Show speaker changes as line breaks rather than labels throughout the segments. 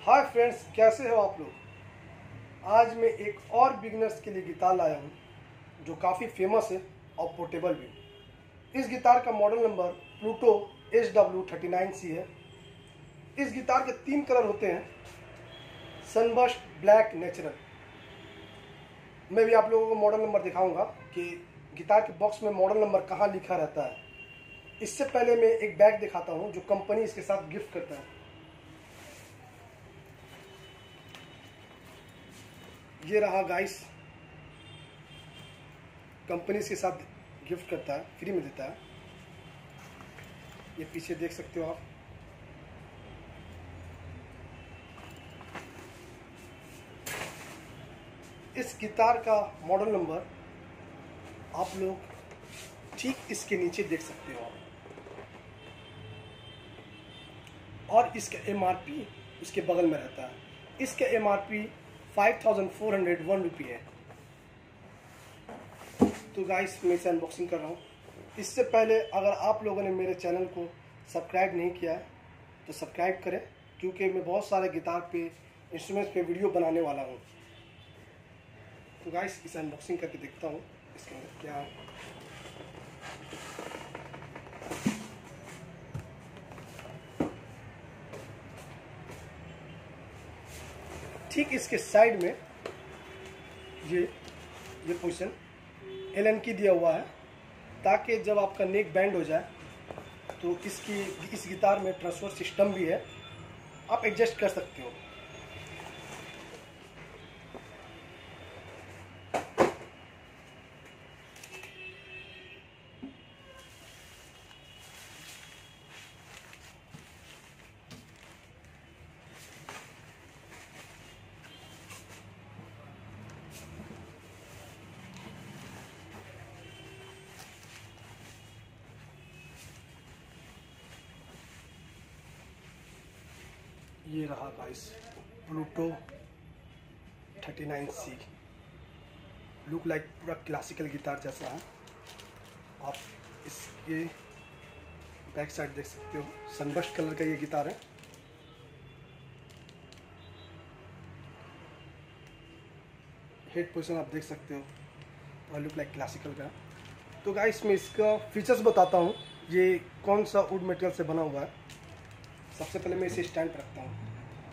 Hi friends, कैसे हो आप लोग। आज मैं एक और बिगिनर्स के लिए गिटार लाया हूँ जो काफ़ी फेमस है और पोर्टेबल भी। इस गिटार का मॉडल नंबर प्लूटो SW39C है। इस गिटार के 3 कलर होते हैं, सनबर्स्ट, ब्लैक, नेचुरल। मैं भी आप लोगों को मॉडल नंबर दिखाऊंगा कि गिटार के बॉक्स में मॉडल नंबर कहाँ लिखा रहता है। इससे पहले मैं एक बैग दिखाता हूँ जो कंपनी इसके साथ गिफ्ट करता है। ये रहा गाइस, कंपनी इसके साथ गिफ्ट करता है, फ्री में देता है। ये पीछे देख सकते हो आप। इस गिटार का मॉडल नंबर आप लोग ठीक इसके नीचे देख सकते हो आप, और इसका MRP उसके बगल में रहता है। इसका MRP 5401 रुपये है। तो गाइस, मैं इसे अनबॉक्सिंग कर रहा हूँ। इससे पहले अगर आप लोगों ने मेरे चैनल को सब्सक्राइब नहीं किया है तो सब्सक्राइब करें, क्योंकि मैं बहुत सारे गिटार पे, इंस्ट्रूमेंट्स पे वीडियो बनाने वाला हूँ। तो गाइस, इसे अनबॉक्सिंग करके देखता हूँ इसके अंदर क्या है। ठीक इसके साइड में ये पोजीशन Allen की दिया हुआ है, ताकि जब आपका नेक बैंड हो जाए तो इस गिटार में ट्रांसफर सिस्टम भी है, आप एडजस्ट कर सकते हो। ये रहा guys Pluto 39C। Look like पूरा क्लासिकल गिटार जैसा है। आप इसके बैक साइड देख सकते हो, सनबर्स्ट कलर का ये गिटार है। हेड पोजीशन आप देख सकते हो, और लुक लाइक क्लासिकल का। तो गाइस, मैं इसका फीचर्स बताता हूँ, ये कौन सा वुड मटेरियल से बना हुआ है। सबसे पहले मैं इसे स्टैंड पर रखता हूँ।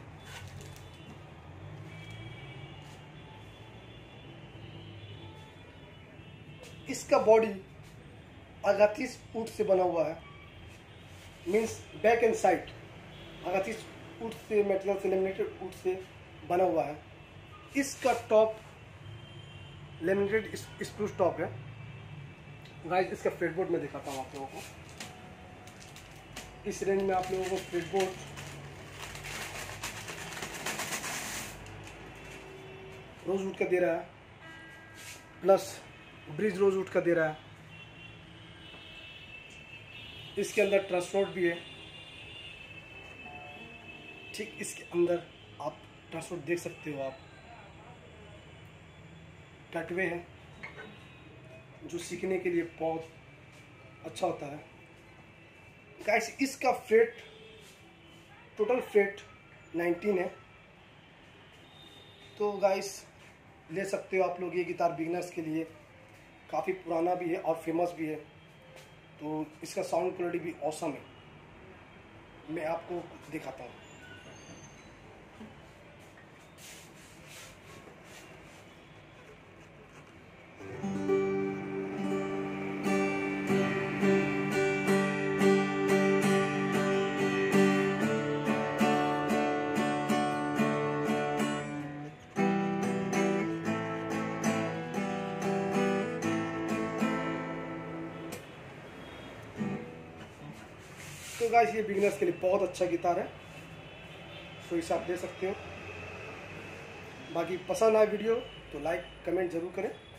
इसका बॉडी अगाथिस वुड से बना हुआ है, means back and side agathis wood से, मटेरियल से, लेमिनेटेड वुड से बना हुआ है। इसका टॉप लेमिनेटेड स्प्रूस टॉप है। गाइस, इसका फ्रेटबोर्ड में दिखाता हूँ आप लोगों को। इस रेंज में आप लोगों को फ्रेटबोर्ड रोजवुड का दे रहा है, प्लस ब्रिज रोजवुड का दे रहा है। इसके अंदर ट्रांसपोर्ट भी है। ठीक इसके अंदर आप ट्रांसपोर्ट देख सकते हो आप। कटवे है जो सीखने के लिए बहुत अच्छा होता है। गाइस, इसका फ्रेट, टोटल फ्रेट 19 है। तो गाइस, ले सकते हो आप लोग ये गिटार बिगिनर्स के लिए। काफ़ी पुराना भी है और फेमस भी है। तो इसका साउंड क्वालिटी भी ऑसम है। मैं आपको दिखाता हूँ। तो गाइस, ये बिगिनर्स के लिए बहुत अच्छा गिटार है। सो इसे आप दे सकते हो। बाकी पसंद आए वीडियो तो लाइक कमेंट जरूर करें।